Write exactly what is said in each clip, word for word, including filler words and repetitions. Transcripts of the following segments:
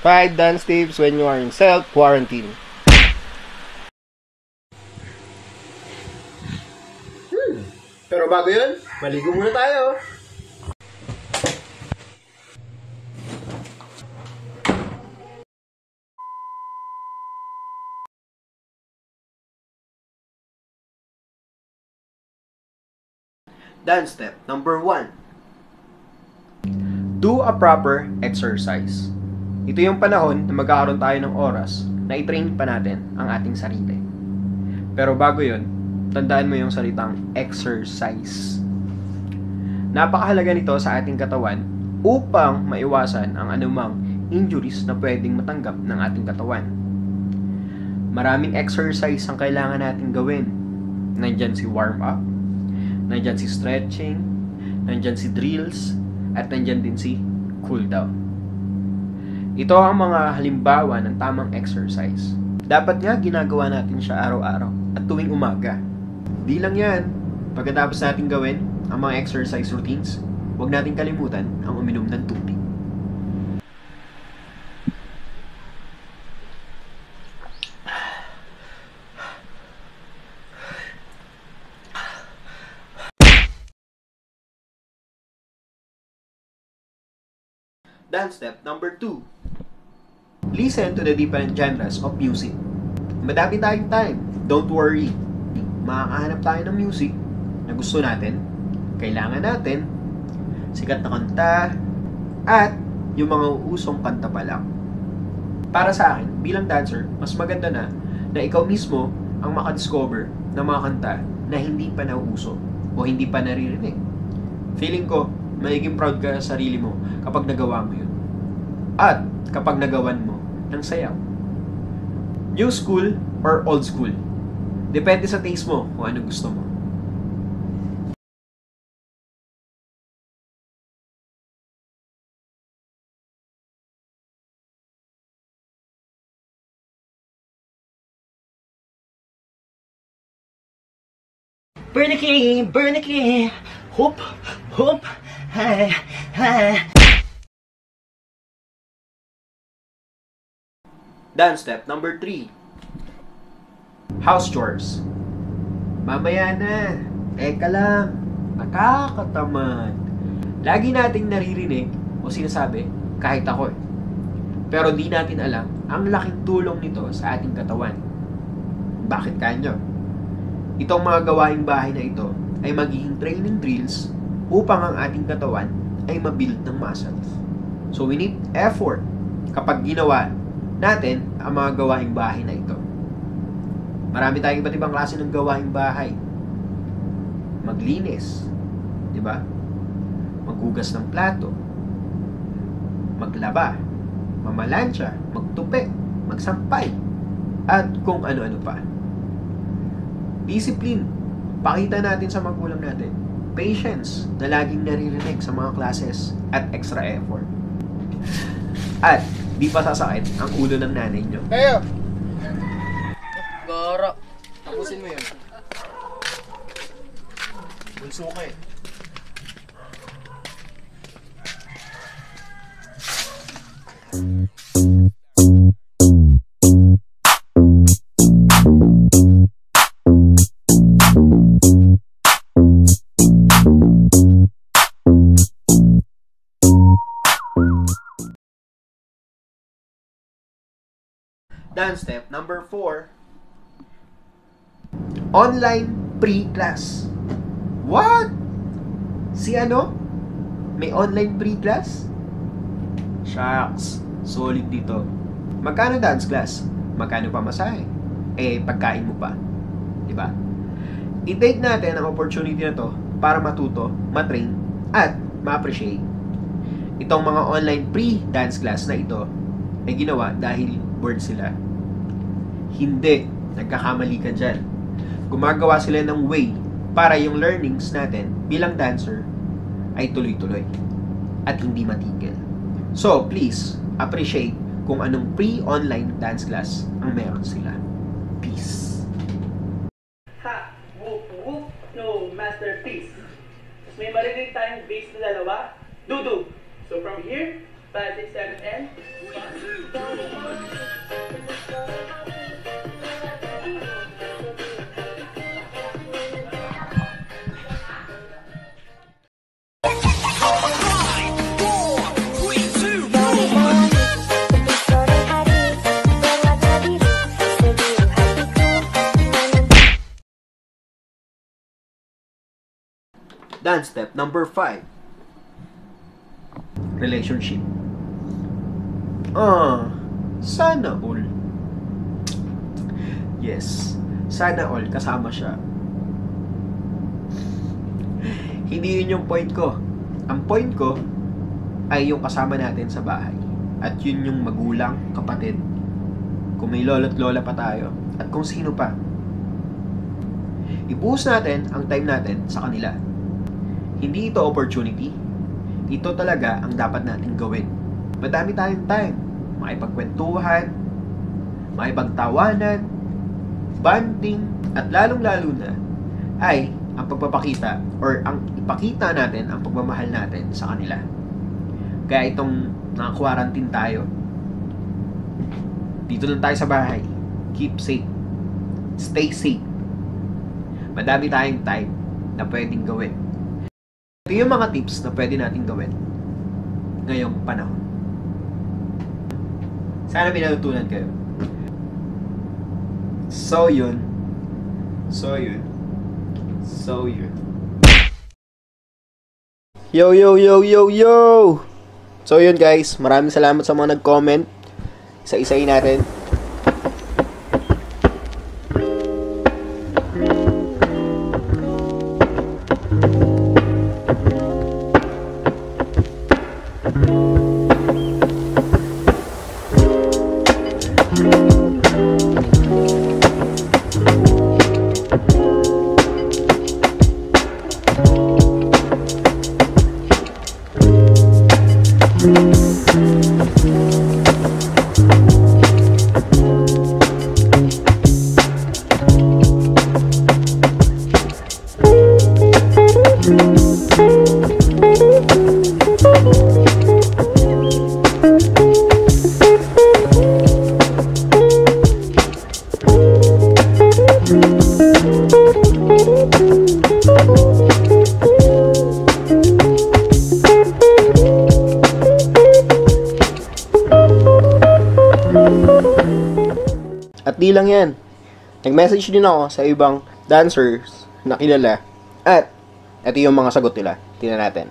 five dance tips when you are in self-quarantine. Hmm. Pero bago yun, maligo muna tayo. Dance step number one. Do a proper exercise. Ito yung panahon na magkakaroon tayo ng oras na i-train pa natin ang ating sarili. Pero bago yun, tandaan mo yung salitang exercise. Napakahalaga nito sa ating katawan upang maiwasan ang anumang injuries na pwedeng matanggap ng ating katawan. Maraming exercise ang kailangan natin gawin. Nandyan si warm up, nandyan si stretching, nandyan si drills, at nandyan din si cool down. Ito ang mga halimbawa ng tamang exercise. Dapat nga ginagawa natin siya araw-araw at tuwing umaga. Di lang yan, pagkatapos natin gawin ang mga exercise routines, huwag natin kalimutan ang uminom ng tubig. Dance step number two. Listen to the different genres of music. Madami tayong time. Don't worry. Makakahanap tayo ng music na gusto natin, kailangan natin, sikat na kanta, at yung mga usong kanta pa lang. Para sa akin, bilang dancer, mas maganda na na ikaw mismo ang makadiscover ng mga kanta na hindi pa nauuso o hindi pa naririnig. Feeling ko, magiging proud ka sa sarili mo kapag nagawa mo yun. At kapag nagawan mo ng sayaw. New school or old school? Depende sa taste mo kung ano gusto mo. Bernanke, Bernanke, hop, hop, ha, ha. Dance step number three. House chores. Mamaya na. Eka lang. Nakakatamad. Lagi nating naririnig o sinasabi, kahit ako eh. Pero di natin alam ang laking tulong nito sa ating katawan. Bakit kanyo? Itong mga gawaing bahay na ito ay magiging training drills upang ang ating katawan ay mabuild ng muscles. So we need effort kapag ginawa natin ang mga gawaing bahay na ito. Marami tayong iba't ibang klase ng gawaing bahay. Maglinis, di ba? Maghugas ng plato, maglaba, mamalansya, magtupi, magsampay, at kung ano-ano pa. Discipline. Pakita natin sa magulang natin. Patience na laging naririnig sa mga classes at extra effort. At di pa sasakit ang ulo ng nanay nyo. Kayo! Gara. Tapusin mo yun. Bunso ka eh. Dance step number four. Online pre-class. What? Si ano? May online pre-class? Shucks. Solid dito. Magkano dance class? Magkano pa masahe? Eh, pagkain mo pa. Diba? I-take natin ang opportunity na to para matuto, matrain, at ma-appreciate. Itong mga online pre-dance class na ito ay ginawa dahil bored sila. Hindi. Nagkakamali ka dyan. Gumagawa sila ng way para yung learnings natin bilang dancer ay tuloy-tuloy at hindi matigil. So, please, appreciate kung anong pre-online dance class ang meron sila. Peace. Ha! Whoop whoop! No, masterpiece! Tapos may marinig tayong bass na dalawa. Dudu! So from here, five, six, seven, and Dance step number five. Relationship. Ah, sana all. Yes, sana all kasama siya. Hindi yun yung point ko. Ang point ko ay yung kasama natin sa bahay. At yun yung magulang, kapatid. Kung may lolo't lola pa tayo. At kung sino pa. Ibuhos natin ang time natin sa kanila. Hindi ito opportunity. Ito talaga ang dapat natin gawin. Madami tayong time. Makipagkwentuhan, makipagtawanan, bonding, at lalong-lalo na ay ang pagpapakita or ang ipakita natin ang pagmamahal natin sa kanila. Kaya itong naka-quarantine tayo, dito lang tayo sa bahay. Keep safe. Stay safe. Madami tayong time na pwedeng gawin. Ito yung mga tips na pwede natin gawin ngayong panahon. Sana pinatutunan kayo. So yun. So yun. So yun. Yo, yo, yo, yo, yo! So yun guys, maraming salamat sa mga nag-comment. Isa-isayin natin. At di lang yan. Nag-message din ako sa ibang dancers na kilala. At ito yung mga sagot nila. Tingnan natin.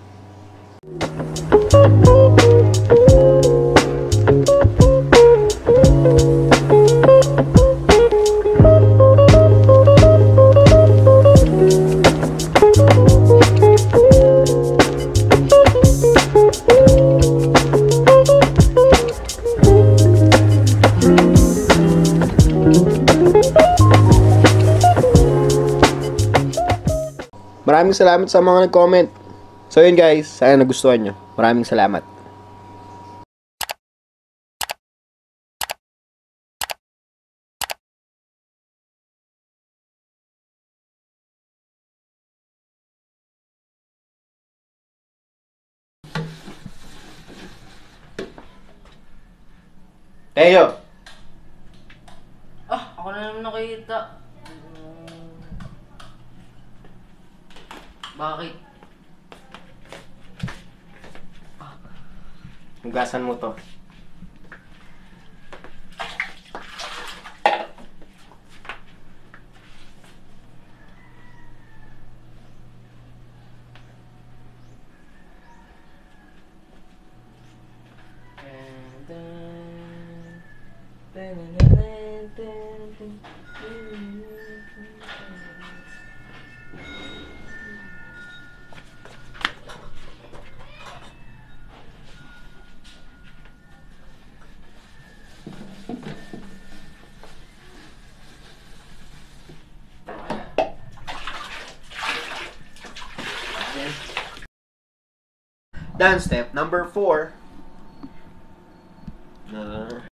Maraming salamat sa mga nag-comment. So yun guys, sana nagustuhan nyo. Maraming salamat. Teo! Ah, ako na naman nakita. Bakit? Hugasan mo to. Dance step number four. Uh,